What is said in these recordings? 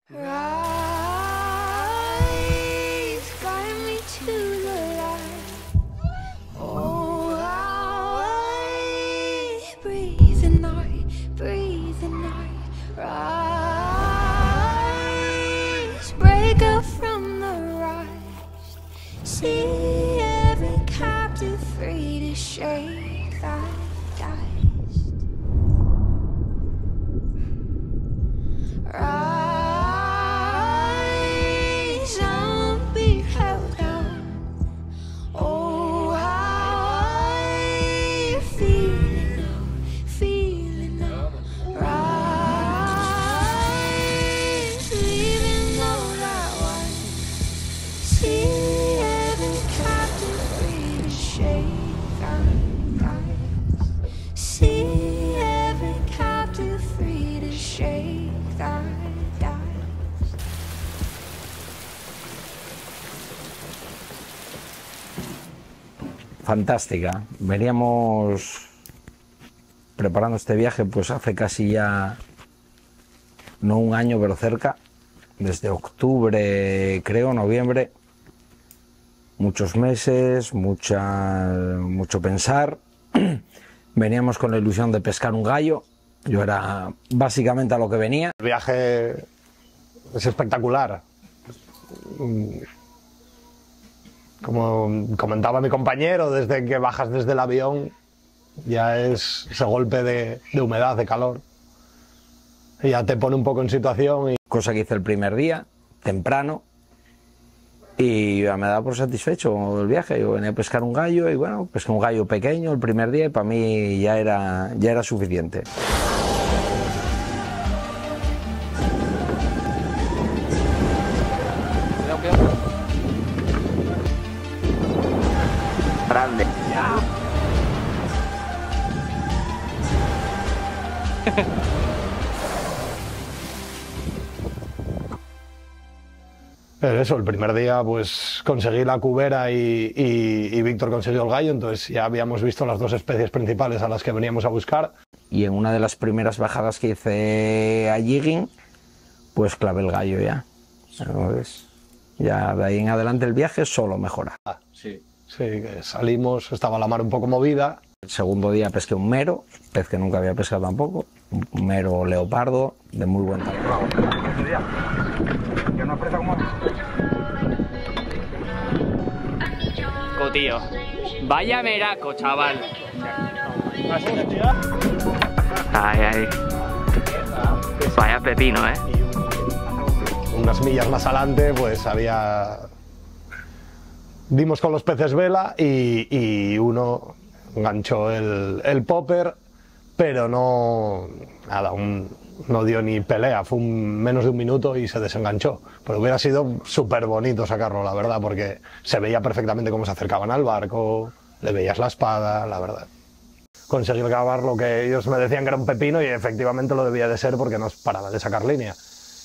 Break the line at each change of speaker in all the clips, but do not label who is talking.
Fantástica. Veníamos preparando este viaje pues hace casi ya, no un año, pero cerca, desde octubre, creo, noviembre. Muchos meses, mucho pensar. Veníamos con la ilusión de pescar un gallo. Yo era básicamente a lo que venía.
El viaje es espectacular. Como comentaba mi compañero, desde que bajas desde el avión ya es ese golpe de humedad, de calor. Y ya te pone un poco en situación.
Cosa que hice el primer día, temprano, y me daba por satisfecho el viaje. Yo venía a pescar un gallo y bueno, pesqué un gallo pequeño el primer día y para mí ya era suficiente.
Grande.
Pero eso, el primer día pues conseguí la cubera y Víctor consiguió el gallo, entonces ya habíamos visto las dos especies principales a las que veníamos a buscar.
Y en una de las primeras bajadas que hice a jigging, pues clavé el gallo ya. Entonces, ya de ahí en adelante el viaje solo mejora.
Sí, que salimos, estaba la mar un poco movida.
El segundo día pesqué un mero, pez que nunca había pescado tampoco, un mero leopardo de muy buen tamaño.
Tío, vaya meraco, chaval.
Ay. Vaya pepino,
Unas millas más adelante, pues dimos con los peces vela y uno enganchó el popper, pero no dio ni pelea, fue menos de un minuto y se desenganchó. Pero hubiera sido súper bonito sacarlo, la verdad, porque se veía perfectamente cómo se acercaban al barco, le veías la espada, la verdad. Conseguir grabar lo que ellos me decían que era un pepino y efectivamente lo debía de ser porque no paraba de sacar línea.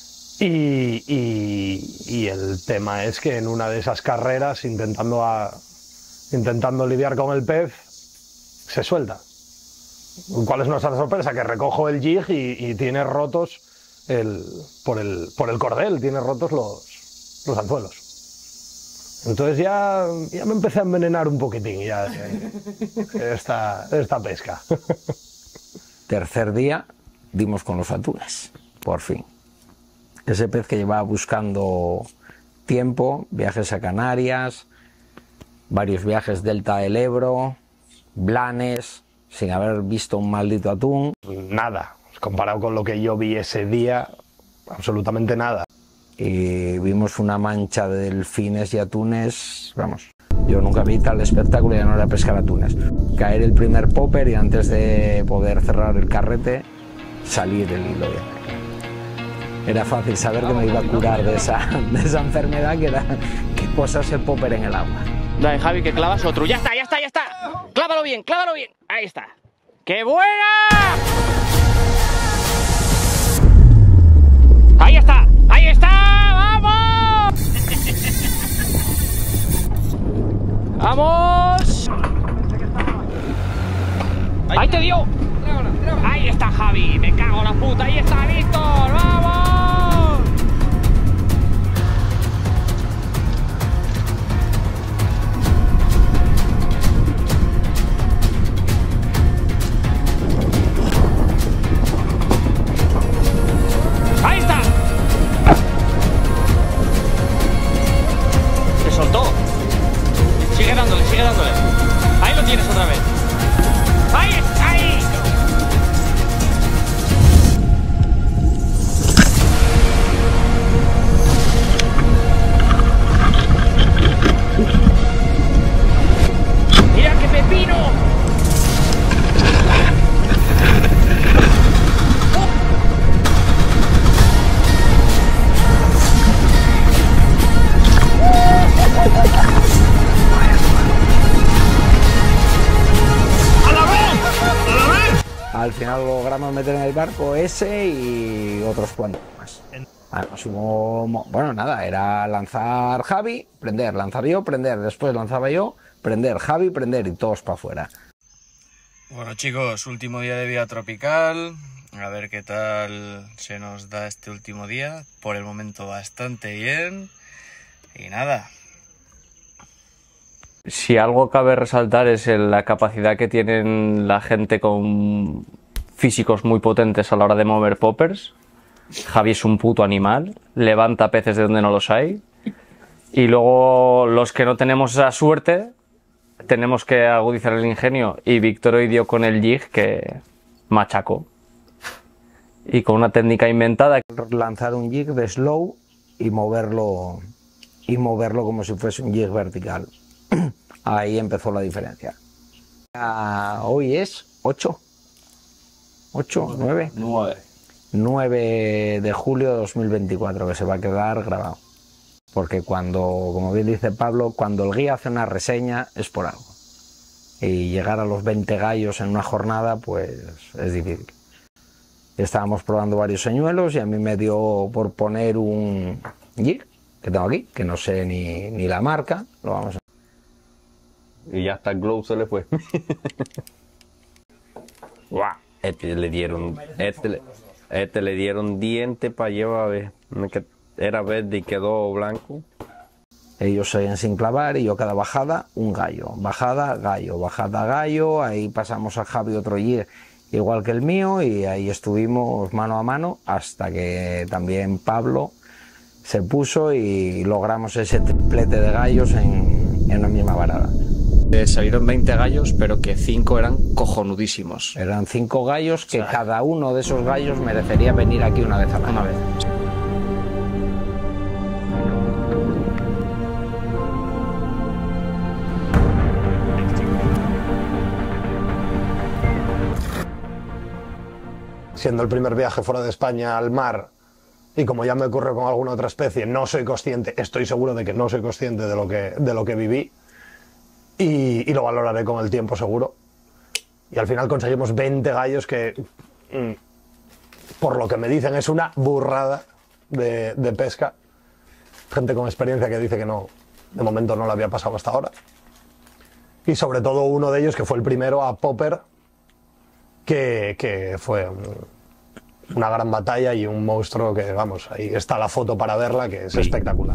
Y el tema es que en una de esas carreras, intentando lidiar con el pez, se suelta. ¿Cuál es nuestra sorpresa? Que recojo el jig y tiene rotos por el cordel, tiene rotos los anzuelos. Entonces ya me empecé a envenenar un poquitín ya esta pesca.
Tercer día dimos con los atunes, por fin. Ese pez que llevaba buscando tiempo, viajes a Canarias, varios viajes delta del Ebro, Blanes, sin haber visto un maldito atún.
Nada, comparado con lo que yo vi ese día, absolutamente nada.
Y vimos una mancha de delfines y atunes, vamos, yo nunca vi tal espectáculo y ya no era pescar atunes. Caer el primer popper y antes de poder cerrar el carrete, salir el hilo ya. Era fácil saber que me iba a curar de esa enfermedad que era que posas el popper en el agua.
Dale, Javi, que clavas otro. ¡Ya está! ¡Clávalo bien! Ahí está. ¡Qué buena! ¡Ahí está! ¡Vamos! ¡Vamos! ¡Ahí te dio! Ahí está Javi, me cago en la puta, ahí está Víctor, ¡vamos!
meter en el barco ese y otros cuantos más. Además hubo, bueno, nada, era lanzar Javi, prender, lanzar yo, prender, después lanzaba yo, prender, Javi, prender y todos para afuera.
Bueno chicos, último día de vida tropical, a ver qué tal se nos da este último día, por el momento bastante bien y nada.
Si algo cabe resaltar es la capacidad que tienen la gente con físicos muy potentes a la hora de mover poppers. Javi es un puto animal, levanta peces de donde no los hay. Y luego los que no tenemos esa suerte, tenemos que agudizar el ingenio. Y Víctor hoy dio con el jig que machacó. Y con una técnica inventada.
Lanzar un jig de slow y moverlo como si fuese un jig vertical. Ahí empezó la diferencia. Hoy es 8, 9 de julio de 2024, que se va a quedar grabado. Porque cuando, como bien dice Pablo, cuando el guía hace una reseña es por algo. Y llegar a los 20 gallos en una jornada, pues es difícil. Estábamos probando varios señuelos y a mí me dio por poner un jig que tengo aquí, que no sé ni la marca. Lo vamos a...
Y ya hasta el glow se le fue. Guau. Este le dieron diente para llevar, era verde y quedó blanco.
Ellos seguían sin clavar y yo cada bajada un gallo, bajada gallo, bajada gallo, ahí pasamos a Javi otro jig igual que el mío y ahí estuvimos mano a mano hasta que también Pablo se puso y logramos ese triplete de gallos en una misma varada.
Salieron 20 gallos, pero que 5 eran cojonudísimos.
Eran 5 gallos que cada uno de esos gallos merecería venir aquí una vez a la vez.
Siendo el primer viaje fuera de España al mar, y como ya me ocurrió con alguna otra especie, no soy consciente, estoy seguro de que no soy consciente de lo que viví, y lo valoraré con el tiempo seguro. Y al final conseguimos 20 gallos que, por lo que me dicen, es una burrada de pesca. Gente con experiencia que dice que no, de momento no lo había pasado hasta ahora. Y sobre todo uno de ellos que fue el primero a popper, que fue una gran batalla y un monstruo que, vamos, ahí está la foto para verla, que es espectacular.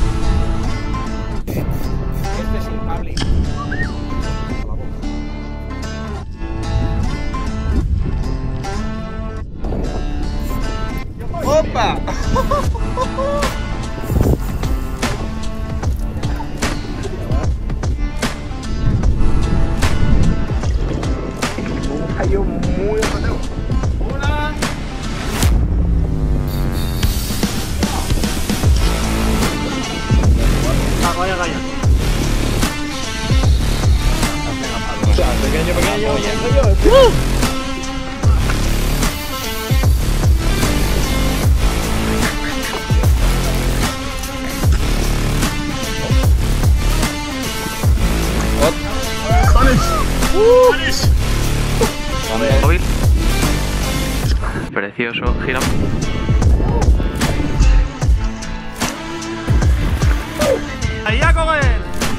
¡Opa!
Un gallo muy mateo.
¡Una! Vaya gallo. Pequeño. Móvil. Precioso, gira. ¡Allá con él!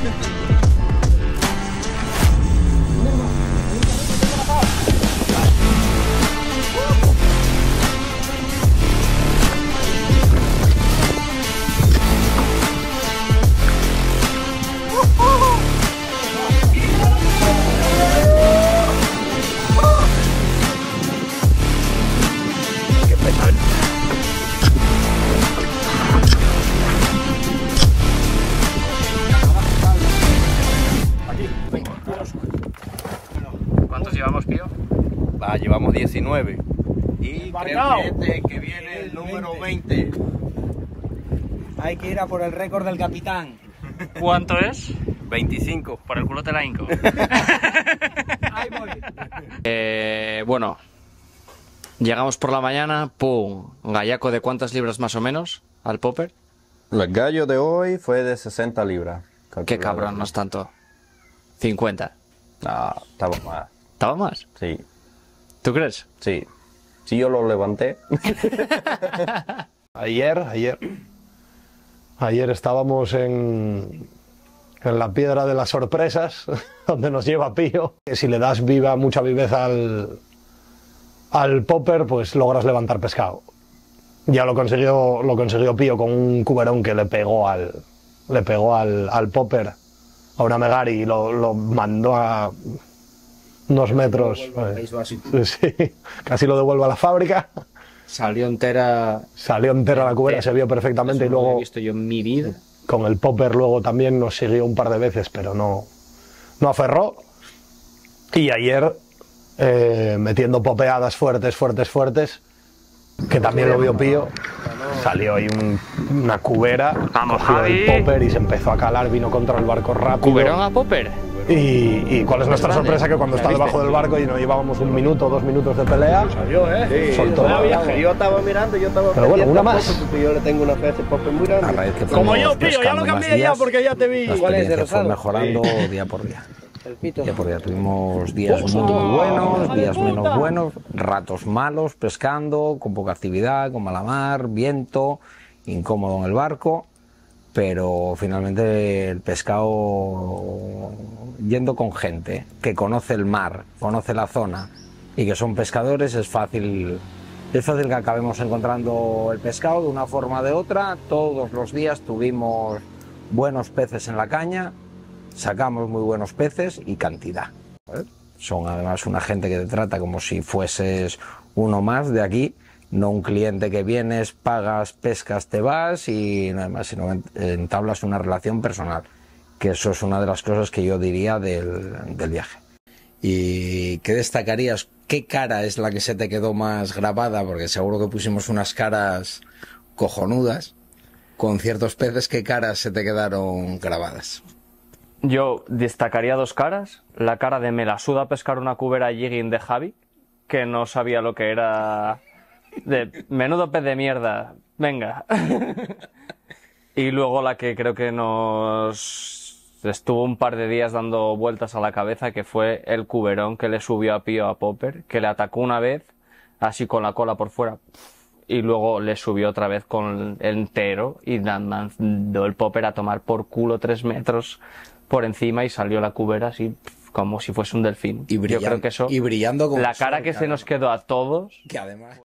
¿Cuántos llevamos, Pío?
Llevamos 19. Y creo que viene el número 20.
Hay que ir a por el récord del capitán.
¿Cuánto es?
25.
Por el culo te la hinco.
Ahí voy.
Bueno, llegamos por la mañana, pum, gallaco de ¿cuántas libras más o menos al popper?
El gallo de hoy fue de 60 libras.
Qué cabrón, no es tanto. 50.
No, estaba más.
¿Estaba más?
Sí,
¿Tú crees?
sí.
Si yo lo levanté.
Ayer estábamos en la piedra de las sorpresas, donde nos lleva Pío. Que si le das mucha viveza al popper, pues logras levantar pescado. Ya lo consiguió Pío con un cuberón que le pegó al popper, a una megari, y lo mandó a unos metros. Sí, casi lo devuelve a la fábrica.
Salió entera
La cubera, se vio perfectamente.
Eso
y luego
no lo he visto yo en mi vida.
Con el popper luego también nos siguió un par de veces, pero no aferró. Y ayer metiendo popeadas fuertes, que también lo vio Pío, salió ahí una cubera,
Vamos,
cogió
Javi.
el popper y se empezó a calar, vino contra el barco rápido.
¿Cuberón a popper?
Y cuál es nuestra sorpresa, que cuando está debajo del barco y nos llevábamos 1 minuto, 2 minutos de pelea, soltó.
Yo estaba mirando,
Pero bueno, una más.
porque yo le tengo una fe a ese popper muy
A
grande.
raíz que
Como
fuimos
yo, Pío, ya
pescando
lo
más
cambié
días,
porque ya te vi.
la
¿Cuál es el
experiencia fue
rosado?
mejorando día por día.
El pito.
Día por día tuvimos días muy buenos, días menos buenos, ratos malos pescando, con poca actividad, con mala mar, viento, incómodo en el barco, pero finalmente el pescado, yendo con gente que conoce el mar, conoce la zona y que son pescadores, es fácil que acabemos encontrando el pescado de una forma o de otra. Todos los días tuvimos buenos peces en la caña, sacamos muy buenos peces y cantidad. Son además una gente que te trata como si fueses uno más de aquí, no un cliente que vienes, pagas, pescas, te vas y nada más, sino entablas una relación personal, que eso es una de las cosas que yo diría del viaje. ¿Y qué destacarías? ¿Qué cara es la que se te quedó más grabada? Porque seguro que pusimos unas caras cojonudas con ciertos peces. ¿Qué caras se te quedaron grabadas?
Yo destacaría 2 caras. La cara de me la suda pescar una cubera jigging de Javi, que no sabía lo que era, de menudo pez de mierda, venga. Y luego la que creo que nos estuvo un par de días dando vueltas a la cabeza, que fue el cuberón que le subió a Pío a popper, que le atacó una vez, así con la cola por fuera, y luego le subió otra vez con el entero y mandó el popper a tomar por culo 3 metros por encima y salió la cubera así como si fuese un delfín.
Y
Yo creo que eso,
y brillando como
la
el
cara
sol,
que se nos quedó a todos,
que además